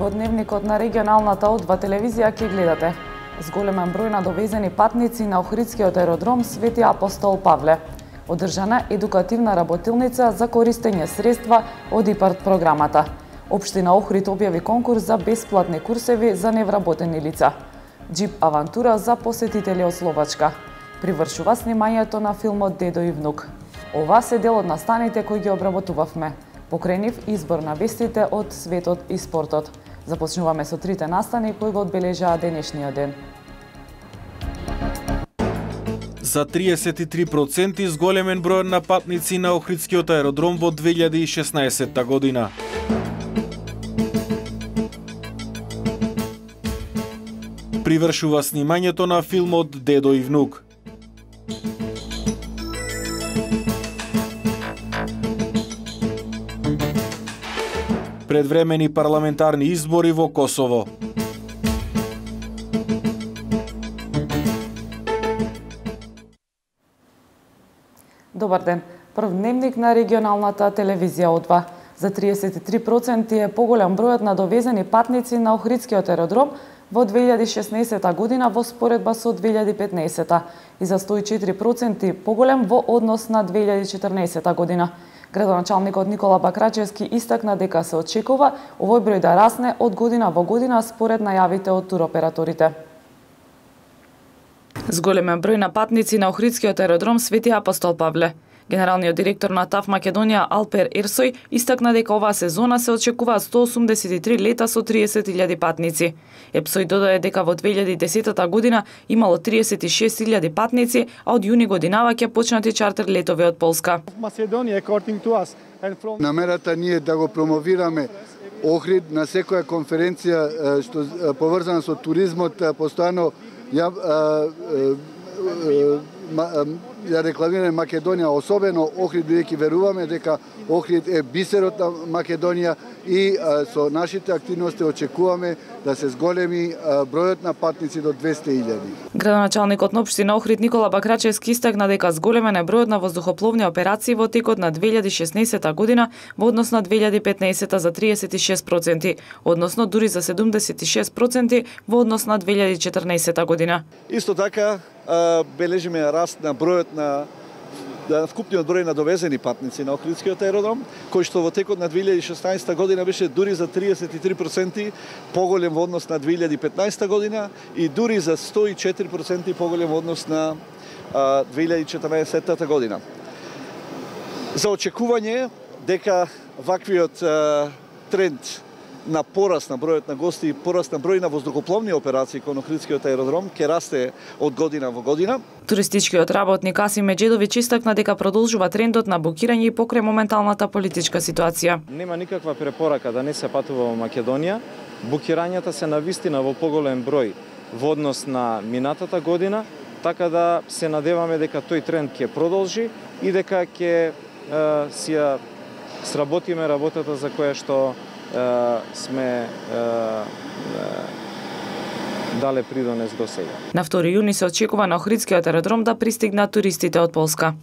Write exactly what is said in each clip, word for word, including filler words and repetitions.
Во дневникот на регионалната О2 телевизија ќе гледате зголемен број на довезени патници на Охридскиот аеродром Свети Апостол Павле. Одржана едукативна работилница за користење средства од ИПАРД програмата. Општина Охрид објави конкурс за бесплатни курсеви за невработени лица. Джип авантура за посетители од Словачка. Привршува снимањето на филмот Дедо и внук. Ова се дел од настаните кои ги обработувавме. Покрај нив избор на вестите од светот и спортот. Започнуваме со трите настани кои го одбележаа денешниот ден. За триесет и три проценти зголемен број на патници на Охридскиот аеродром во две илјади и шеснаесетта година. Привршува снимањето на филмот Дедо и внук. Предвремени парламентарни избори во Косово. Добар ден. Прв дневник на регионалната телевизија О2. За триесет и три проценти е поголем бројот на довезени патници на Охридскиот аеродром во две илјади и шеснаесетта година во споредба со две илјади и петнаесетта и за сто и четири проценти поголем во однос на две илјади и четрнаесетта година. Градоначалникот Никола Бакрачевски истакна дека се очекува овој број да расне од година во година според најавите од туроператорите. Зголемен број на патници на Охридскиот аеродром Свети Апостол Павле. Генералниот директор на ТАФ Македонија Алпер Ерсој истакна дека оваа сезона се очекуваат сто осумдесет и три лета со триесет илјади патници. Епсој додаде дека во две илјади и десетта година имало триесет и шест илјади патници, а од јуни годинава ќе почнати чартер летови од Полска. Намерата ни е да го промовираме Охрид на секоја конференција што поврзана со туризмот, постојано ја ја рекламираме Македонија, особено Охрид, бидејќи веруваме дека Охрид е бисерот на Македонија и а, со нашите активности очекуваме да се зголеми а, бројот на патници до двесте илјади. Градоначалникот на општина Охрид Никола Бакрачевски истакна дека зголемен е бројот на воздухопловни операции во текот на две илјади и шеснаесетта година во однос на две илјади и петнаесетта за триесет и шест проценти, односно дури за седумдесет и шест проценти во однос на две илјади и четрнаесетта година. Исто така бележиме раст на бројот на да вкупниот број на довезени патници на Охридскиот аеродром, кој што во текот на две илјади и шеснаесетта година беше дури за триесет и три проценти поголем во однос на две илјади и петнаесетта година и дури за сто и четири проценти поголем во однос на а, две илјади и четрнаесетта година. За очекување дека ваквиот а, тренд на пораст на бројот на гости и пораст на број на воздухопловни операции кон Охридскиот аеродром ќе расте од година во година. Туристичкиот работник Асим Меджедовиќ истакна дека продолжува трендот на букирање и покрај моменталната политичка ситуација. Нема никаква препорака да не се патува во Македонија. Букирањата се навистина во поголем број во однос на минатата година, така да се надеваме дека тој тренд ќе продолжи и дека ќе си ја сработиме работата за која што сме дале придонес до сега. На втори јуни се очекува на Охридскиот аеродром да пристигнат туристите од Полска.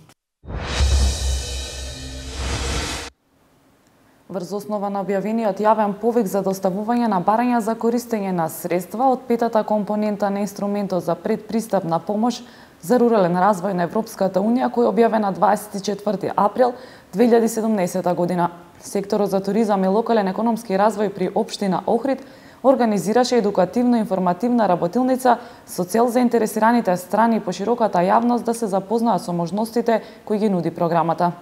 Врз основа на објавениот јавен повик за доставување на барања за користење на средства од петата компонента на инструментот за предпристапна помош за рурален развој на Европската Унија, кој е објавен на дваесет и четврти април две илјади и седумнаесетта година. Секторот за туризам и локален економски развој при општина Охрид организираше едукативно-информативна работилница со цел заинтересираните страни и пошироката јавност да се запознаат со можностите кои ги нуди програмата.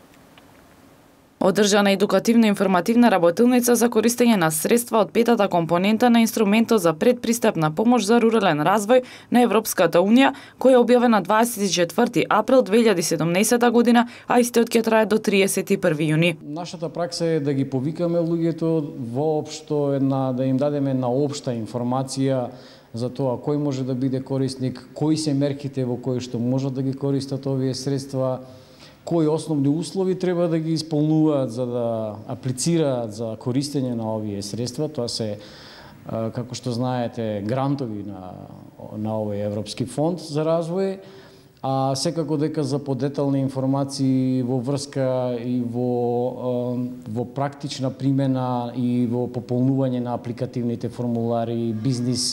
Одржана едукативно-информативна работилница за користење на средства од петата компонента на инструментот за предпристапна помош за рурален развој на Европската Унија, кој е објавен на дваесет и четврти април две илјади и седумнаесетта година, а истиот ќе трае до триесет и први јуни. Нашата пракса е да ги повикаме луѓето воопшто една да им дадеме една општа информација за тоа кој може да биде корисник, кои се мерките во кои што можат да ги користат овие средства, кои основни услови треба да ги исполнуваат за да аплицираат за користење на овие средства. Тоа се, како што знаете, грантови на, на овој Европски фонд за развој, а секако дека за подетални информации во врска и во, во практична примена и во пополнување на апликативните формулари, бизнис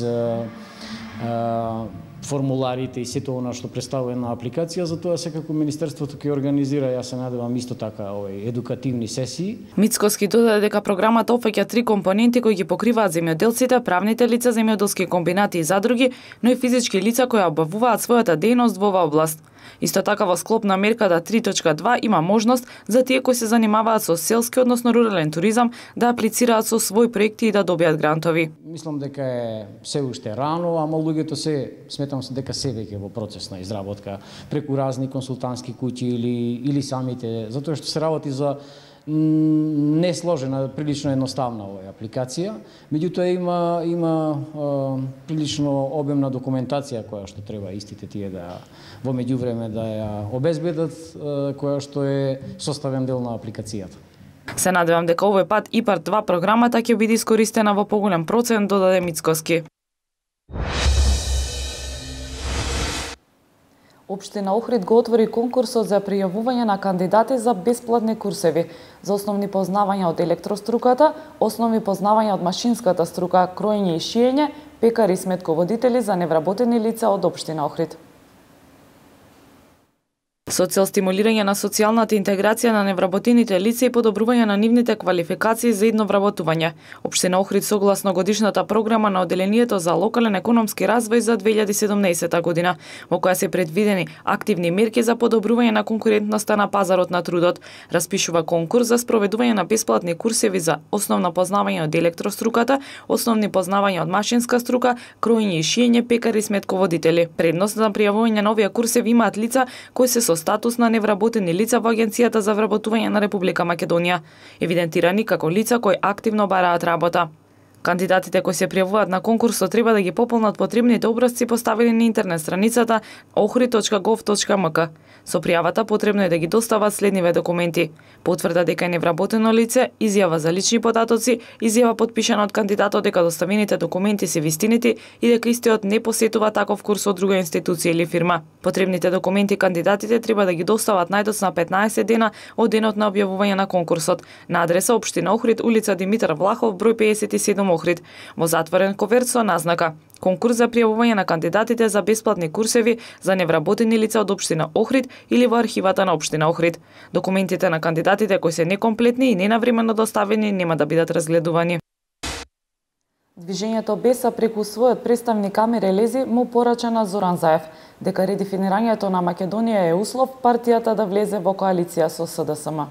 формуларите и сето она што представува една апликација, за тоа секако Министерството ќе организира, јас се надевам исто така, овој едукативни сесии. Мицкоски додаде дека програмата опфаќа три компоненти кои ги покриваат земјоделците, правните лица, земјоделски комбинати и задруги, но и физички лица кои обавуваат својата дејност во оваа област. Исто така во склоп на мерката три точка два има можност за тие кои се занимаваат со селски, односно рурален туризам, да аплицираат со своји проекти и да добијат грантови. Мислам дека е се уште рано, ама луѓето се, сметам се дека се веќе во процес на изработка преку разни консултантски куќи или или самите, затоа што се работи за не сложена, прилично едноставна оваа апликација. Меѓутоа има има е, прилично обемна документација која што треба истите тие да во меѓувреме да ја обезбедат, е, која што е составен дел на апликацијата. Се надевам дека овој пат ИПАРД два програмата ќе биде искористена во поголем процент, додаде Мицкоски. Општина Охрид го отвори конкурсот за пријавување на кандидати за бесплатни курсеви за основни познавања од електроструката, основни познавања од машинската струка, кроење и шиење, пекари и сметководители за невработени лица од општина Охрид. Со цел стимулирање на социјалната интеграција на невработените лица и подобрување на нивните квалификации за идно вработување, општина Охрид согласно годишната програма на Одделението за локален економски развој за две илјади и седумнаесета година, во која се предвидени активни мерки за подобрување на конкурентноста на пазарот на трудот, распишува конкурс за спроведување на бесплатни курсеви за основно познавање од електроструката, основни познавања од машинска струка, кроење и шиење, пекари и сметководители. Предност на пријавување на овие курсеви имаат лица кои се со статус на невработени лица во Агенцијата за вработување на Република Македонија, евидентирани како лица кои активно бараат работа. Кандидатите кои се пријавуваат на конкурсот треба да ги пополнат потребните образци поставени на интернет страницата охрид точка гов точка ем ка. Со пријавата потребно е да ги достават следниве документи: потврда дека е невработено лице, изјава за лични податоци, изјава подпишана од кандидатот дека доставените документи се вистинити и дека истиот не посетува таков курс од друга институција или фирма. Потребните документи кандидатите треба да ги достават најдоцна петнаесет дена од денот на објавување на конкурсот на адреса општина Охрид, улица Димитар Влахов, број пеесет и седум Охрид, во затворен коверт со назнака: конкурс за пријавување на кандидатите за бесплатни курсеви за невработени лица од општина Охрид или во архивата на општина Охрид. Документите на кандидатите кои се некомплетни и ненавремено доставени нема да бидат разгледувани. Движењето Беса преку својот представник Амир Елези му порача на Зоран Заев дека редефинирањето на Македонија е услов партијата да влезе во коалиција со С Д С М.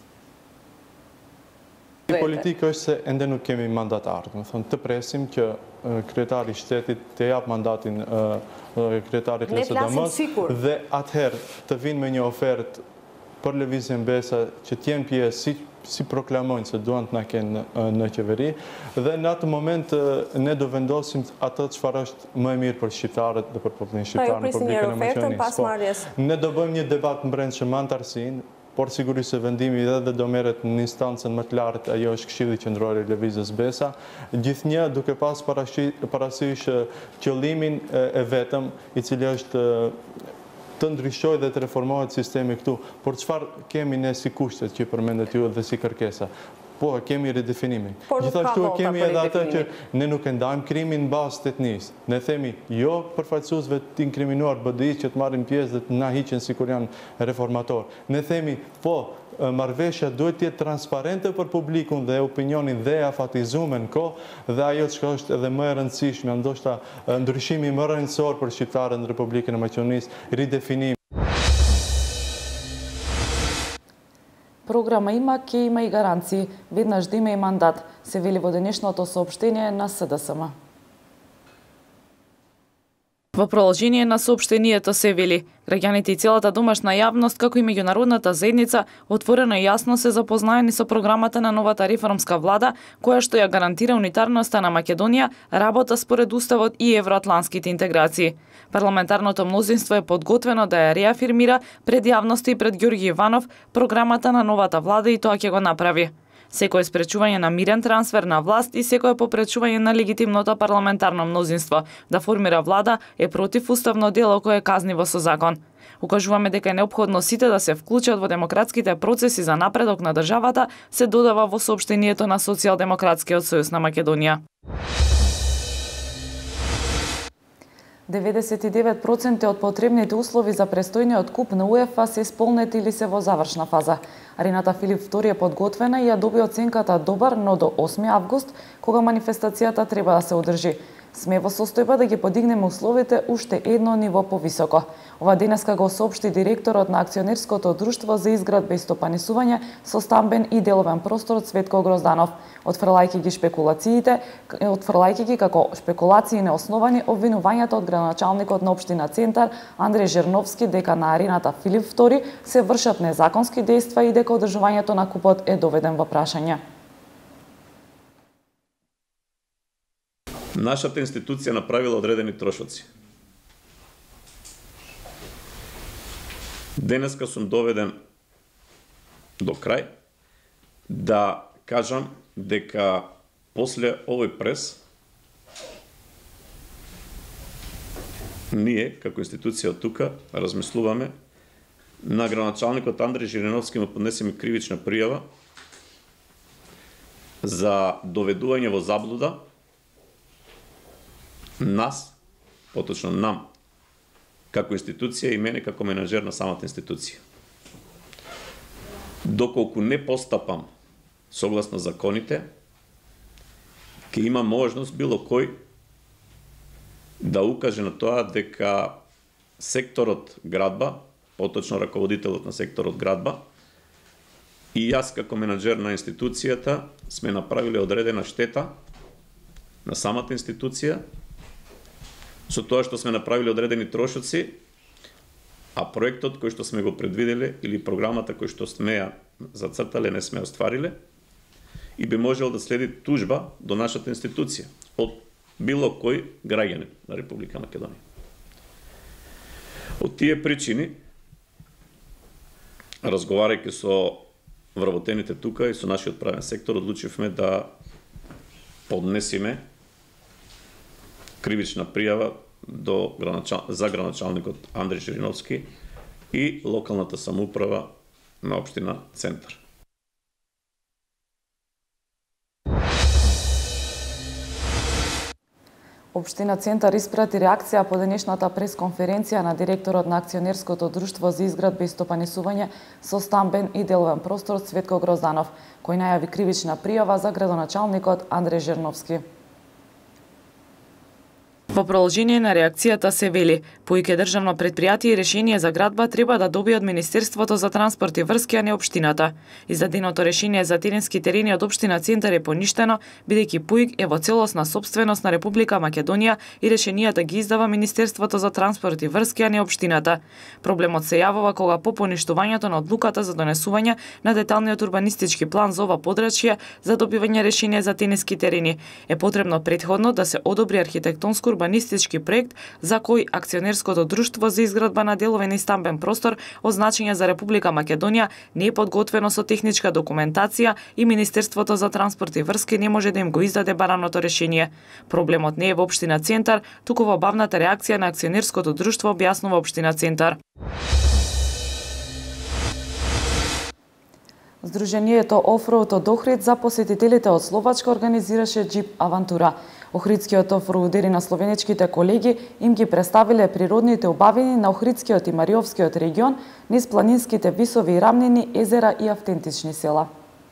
Politika është se ende nuk kemi mandatar. Do thonë të presim që kryetari i shtetit të jap mandatin kryetarit të S D M-s dhe atëherë të vinë me një ofertë për lëvizjen Besa që të jenë pjesë si si proklamojnë se duan të na kenë në qeveri dhe në atë moment ne do vendosim atë çfarë është më e mirë për shqiptarët dhe për popullin shqiptar në Republikën e Maqedonisë. Ne do bëjmë një debat brendshëm antarësinë, por sigurisht se vendimi edhe dhe do merret në instancën më të lartë, ajo është Këshilli Qendror i Lëvizjes Besa, gjithnjë duke pas parasysh qëllimin e vetëm i cili është të ndryshojë dhe të reformohet sistemi këtu. Por çfarë kemi ne si kushtet që përmendet ju dhe si kërkesa? Po, kemi redefinimin. Gjithashtu kemi edhe atë që ne nuk e ndajmë krimin në bazë të etnisë. Ne themi jo përfaqësuesve të inkriminuar B D I që të marrin pjesë dhe të na hiqen sikur janë reformator. Ne themi po, marrëveshja duhet të jetë transparente për publikun dhe opinionin dhe afatizuar në kohë dhe ajo që është edhe më e rëndësishme, ndoshta ndryshimi më rëndësor për shqiptarët në Republikën e Maqedonisë, ridefinimi. Програма има, ќе има и гаранции, веднаш да има и мандат, се вели во денешното соопштение на С Д С М. Во продолжение на соопштението се вели: граѓаните и целата домашна јавност, како и меѓународната заедница, отворено и јасно се запознаени со програмата на новата реформска влада, која што ја гарантира унитарноста на Македонија, работа според уставот и евроатланските интеграции. Парламентарното мнозинство е подготвено да ја реафирмира пред јавноста и пред Ѓорги Иванов програмата на новата влада и тоа ќе го направи. Секое спречување на мирен трансфер на власт и секое попречување на легитимното парламентарно мнозинство да формира влада е противуставно дело кое е казниво со закон. Укажуваме дека е неопходно сите да се вклучат во демократските процеси за напредок на државата, се додава во соопштението на Социјалдемократскиот сојуз на Македонија. деветдесет и девет проценти од потребните услови за престојниот куп на УЕФА се исполнети или се во завршна фаза. Арената Филип втори е подготвена и ја доби оценката добар, но до осми август, кога манифестацијата треба да се одржи. Сме во состојба да ги подигнеме условите уште едно ниво повисоко. Ова денеска го соопшти директорот на акционерското друштво за изградба и стопанисување со стамбен и деловен простор Цветко Грозданов, отфрлајќи ги шпекулациите, отфрлајќи ги како шпекулации неосновани обвинувањата од градоначалникот на општина Центар Андреј Жерновски дека на арената Филип втори се вршат незаконски дејства и дека одржувањето на купот е доведен во прашање. Нашата институција направила одредени трошоци. Денеска сум доведен до крај да кажам дека после овој прес ние, како институција од тука, размислуваме на градоначалникот Андреј Жириновски му поднесеме кривична пријава за доведување во заблуда нас, поточно нам, како институција и мене како менаџер на самата институција. Доколку не постапам согласно законите, ќе има можност било кој да укаже на тоа дека секторот градба, поточно раководителот на секторот градба, и јас како менаџер на институцијата сме направиле одредена штета на самата институција, со тоа што сме направиле одредени трошоци, а проектот кој што сме го предвиделе или програмата кој што сме ја зацртале не сме оствариле и би можел да следи тужба до нашата институција од било кој граѓанин на Република Македонија. Од тие причини, разговарајќи со вработените тука и со нашиот правен сектор, одлучивме да поднесиме кривична пријава до за градоначалникот Андреј Жириновски и локалната самоуправа на општина Центар. Општина Центар испрати реакција по денешната пресконференција на директорот на акционерското друштво за изградба и стопанисување со стамбен и деловен простор Цветко Грозданов, кој најави кривична пријава за градоначалникот Андреј Жириновски. Во продолжение на реакцијата се вели, поиќе државно претпријатие и решение за градба треба да добие од Министерството за транспорт и врски, а не општината. Издаденото решение за теренски терени од општина Центар е поништено, бидејќи ПУИК е во целосна сопственост на Република Македонија и решенијата ги издава Министерството за транспорт и врски, а не општината. Проблемот се јавува кога по поништувањето на одлуката за донесување на деталниот урбанистички план за ова подрачје за добивање решение за теренски терени е потребно претходно да се одобри архитектонско урбанистички проект за кој акционерското друштво за изградба на деловен и стамбен простор од значење за Република Македонија не е подготвено со техничка документација и Министерството за транспорт и врски не може да им го издаде бараното решение. Проблемот не е во општина Центар, туку во бавната реакција на акционерското друштво, објаснува општина Центар. Сдруженијето Офроуд од Охрид за посетителите од Словачка организираше джип авантура. Охридскиот офроуд удери на словенечките колеги им ги представиле природните убавини на Охридскиот и Мариовскиот регион низ планинските висови и рамнини, езера и автентични села.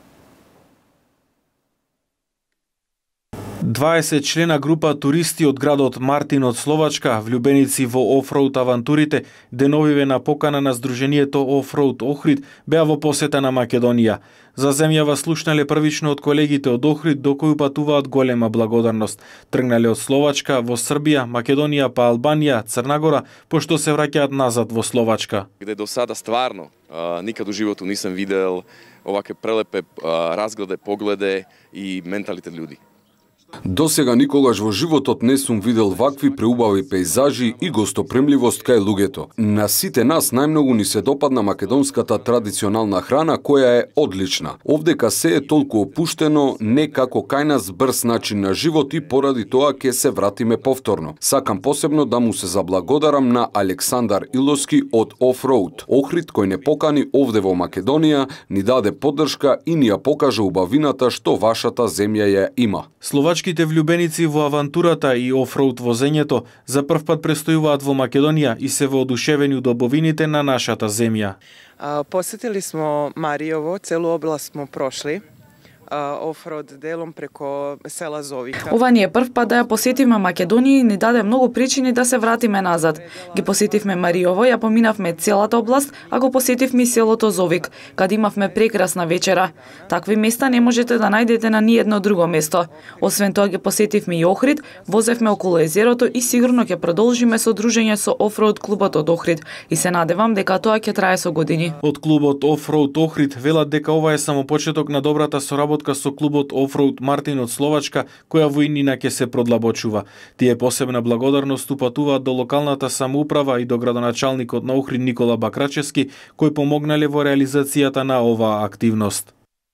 дваесет члена група туристи од градот Мартин од Словачка, влюбеници во офроуд авантурите, деновиве на покана на Сдруженијето Офроуд Охрид, беа во посета на Македонија. За земјава слушнале првично од колегите од Охрид, до кои патуваат голема благодарност. Тргнале од Словачка во Србија, Македонија, па Албанија, Црна Гора, пошто се враќаат назад во Словачка. Где до сада стварно никад у животу нисам видел оваке прелепе разгледе, погледе и менталитет луѓе. Досега никогаш во животот не сум видел вакви преубави пејзажи и гостопримливост кај луѓето. На сите нас најмногу ни се допадна македонската традиционална храна, која е одлична. Овдека се е толку опуштено, не како кај нас брз начин на живот и поради тоа ќе се вратиме повторно. Сакам посебно да му се заблагодарам на Александар Илоски од Offroad Охрид, кој не покани овде во Македонија, ни даде поддршка и ни ја покажа убавината што вашата земја ја има. Словачките влюбеници во авантурата и офроуд возењето за прв пат престојуваат во Македонија и се воодушевени од убавините на нашата земја. Посетили смо Маријово, целу област смо прошли. Офроуд делом преко села Зовика. Ова ни е прв пат да ја посетивме Македонија и ни даде многу причини да се вратиме назад. Ги посетивме Маријово, ја поминавме целата област, а го посетивме и селото Зовик, каде имавме прекрасна вечера. Такви места не можете да најдете на ниедно друго место. Освен тоа ги посетивме и Охрид, возевме околу езерото и сигурно ќе продолжиме со дружење со Офроуд клубот од Охрид и се надевам дека тоа ќе трае со години. Од клубот Офроуд Охрид велат дека ова е само почеток на добрата соработка со клубот Офроуд Мартин од Словачка, која во иднина ќе се продлабочува. Тие посебна благодарност упатуваат до локалната самоуправа и до градоначалникот на Охрид Никола Бакрачевски, кои помогнале во реализацијата на оваа активност.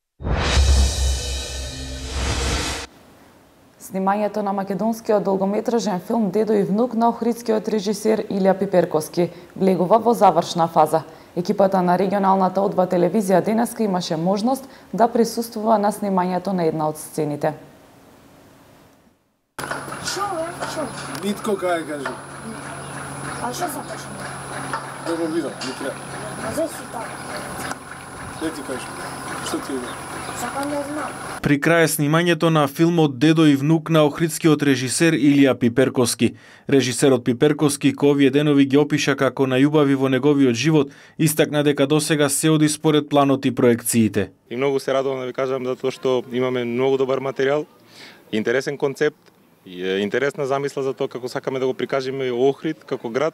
Снимањето на македонскиот долгометражен филм Дедо и внук на охридскиот режисер Илија Пиперковски влегува во завршна фаза. Екипата на регионалната одва телевизија денеска имаше можност да присуствува на снимањето на една од сцените. Шо бе? Шо? Нитко кај кажи. А шо се кажи? Да го видам, не треба. А зе си така? Не ти кажи. Што ти е? Сакам да знам. При крај снимањето на филмот Дедо и внук на охридскиот режисер Илија Пиперковски. Режисерот Пиперковски, кој овие денови ги опиша како најубави во неговиот живот, истакна дека досега се оди според планот и проекциите. И многу се радувам да ви кажам затоа што имаме многу добар материјал, интересен концепт, и интересна замисла за тоа како сакаме да го прикажеме Охрид како град.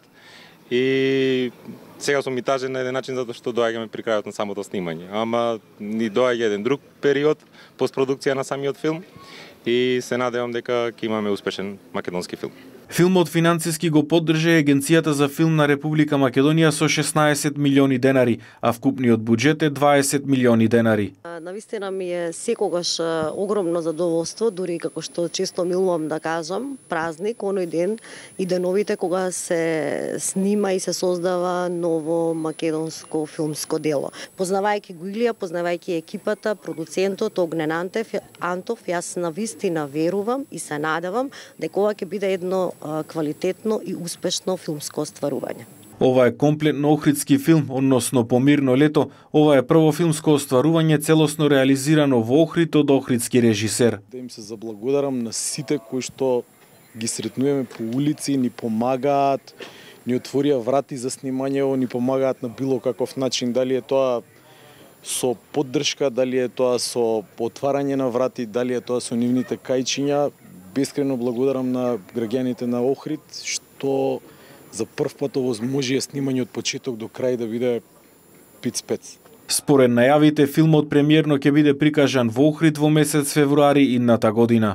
И сега сум и тажен на еден начин затоа што доаѓаме при крајот на самото снимање. Ама ни доаѓа еден друг период постпродукција на самиот филм и се надевам дека ќе имаме успешен македонски филм. Филмот финансиски го поддржа Агенцијата за филм на Република Македонија со шеснаесет милиони денари, а вкупниот буџет е дваесет милиони денари. Навистина ми е секогаш огромно задоволство, дури како што често милувам да кажам, празник, оној ден и деновите кога се снима и се создава ново македонско филмско дело. Познавајќи го Илија, познавајќи екипата, продуцентот Огнен Антов, Антов, јас навистина верувам и се надевам дека ова ќе биде едно квалитетно и успешно филмско остварување. Ова е комплетно охридски филм, односно По мирно лето. Ова е прво филмско остварување целосно реализирано во Охрид од охридски режисер. Да им се заблагодарам на сите кои што ги сретнуваме по улици, ни помагаат, ни отворија врати за снимањево, ни помагаат на било каков начин, дали е тоа со поддршка, дали е тоа со отварање на врати, дали е тоа со нивните кајчиња. Бескрено благодарам на граѓаните на Охрид што за прв пат овозможија снимање од почеток до крај да биде пиц-пец. Според најавите, филмот премиерно ќе биде прикажан во Охрид во месец февруари идната година.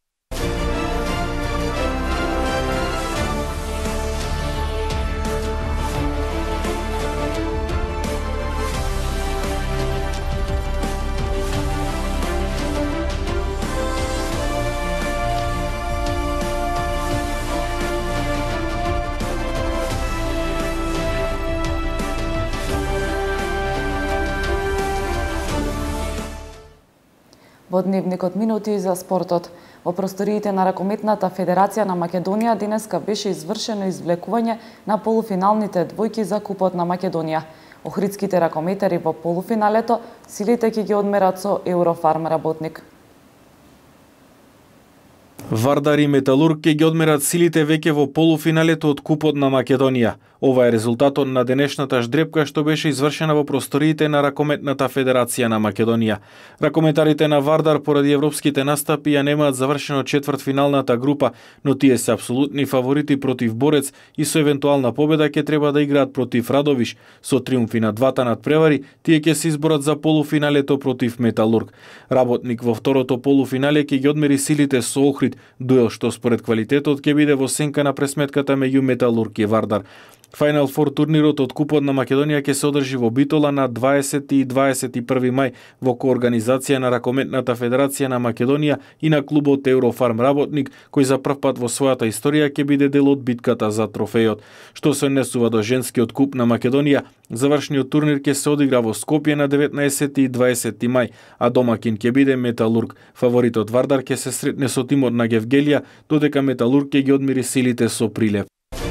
Во дневникот минути за спортот. Во просториите на Ракометната федерација на Македонија денеска беше извршено извлекување на полуфиналните двојки за Купот на Македонија. Охридските ракометари во полуфиналето силите ќе ги одмерат со Еврофарм работник. Вардар и Металург ќе ги одмерат силите веќе во полуфиналето од Купот на Македонија. Ова е резултатот на денешната ждрепка што беше извршена во просториите на Ракометната федерација на Македонија. Ракометарите на Вардар поради европските настапи ја немаат завршено четвртфиналната група, но тие се апсолутни фаворити против Борец и со евентуална победа ќе треба да играат против Радовиш. Со триумфи на двата надпревари, тие ќе се изборат за полуфиналето против Металург. Работник во второто полуфинале ќе ги одмери силите со Охрид, дуел што според квалитетот ќе биде во сенка на пресметката меѓу Металург и Вардар. Фајнал фор турнирот од Купот на Македонија ќе се одржи во Битола на дваесети и дваесет и први мај во коорганизација на Ракометната федерација на Македонија и на клубот Еврофарм Работник, кој за прв пат во својата историја ќе биде дел од битката за трофејот. Што се однесува до женскиот куп на Македонија, завршниот турнир ќе се одигра во Скопје на деветнаесети и дваесети мај, а домакин ќе биде Металург. Фаворитот Вардар ќе се сретне со тимот на Гевгелија, додека Металург ќе ги одмери силите со Прилеп.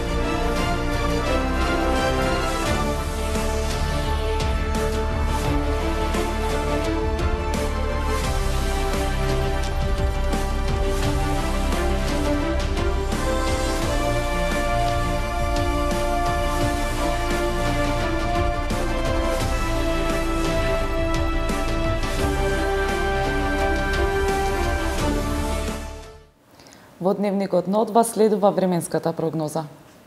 Во дневникот Нодва следува временската прогноза.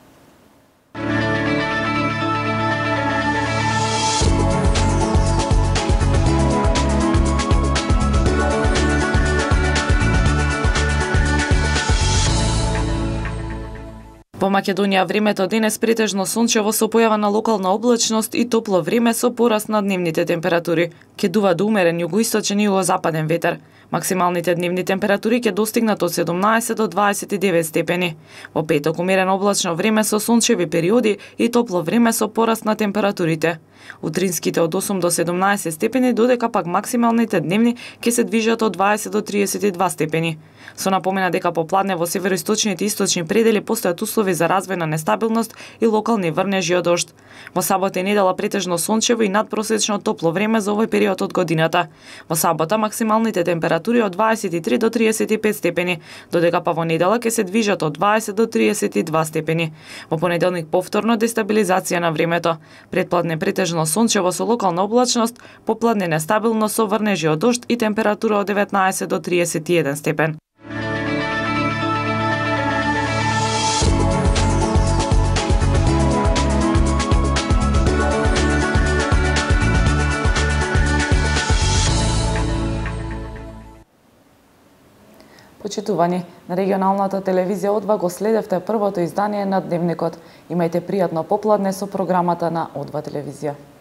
Во Македонија времето денес претежно сончево со појава на локална облачност и топло време со пораст на дневните температури. Ќе дува до умерен југоисточен и југозападен ветер. Максималните дневни температури ќе достигнат од седумнаесет до дваесет и девет степени. Во петок умерено облачно време со сончеви периоди и топло време со пораст на температурите. Утринските од осум до седумнаесет степени, додека пак максималните дневни ќе се движат од дваесет до триесет и два степени. Со напомена дека попладне во североисточните и источни предели постојат услови за развојна нестабилност и локални врнежи од дожд. Во сабота и недела претежно сончево и надпросечно топло време за овој период од годината. Во сабота максималните температури од дваесет и три до триесет и пет степени, додека па во недела ќе се движат од дваесет до триесет и два степени. Во понеделник повторно дестабилизација на времето. Претпладне претежно сончево со локална облачност, попладне нестабилно со врнежи од дожд и температура од деветнаесет до триесет и еден степен. Почитувани, на регионалната телевизија Одва го следевте првото издание на Дневникот. Имајте пријатно попладне со програмата на Одва телевизија.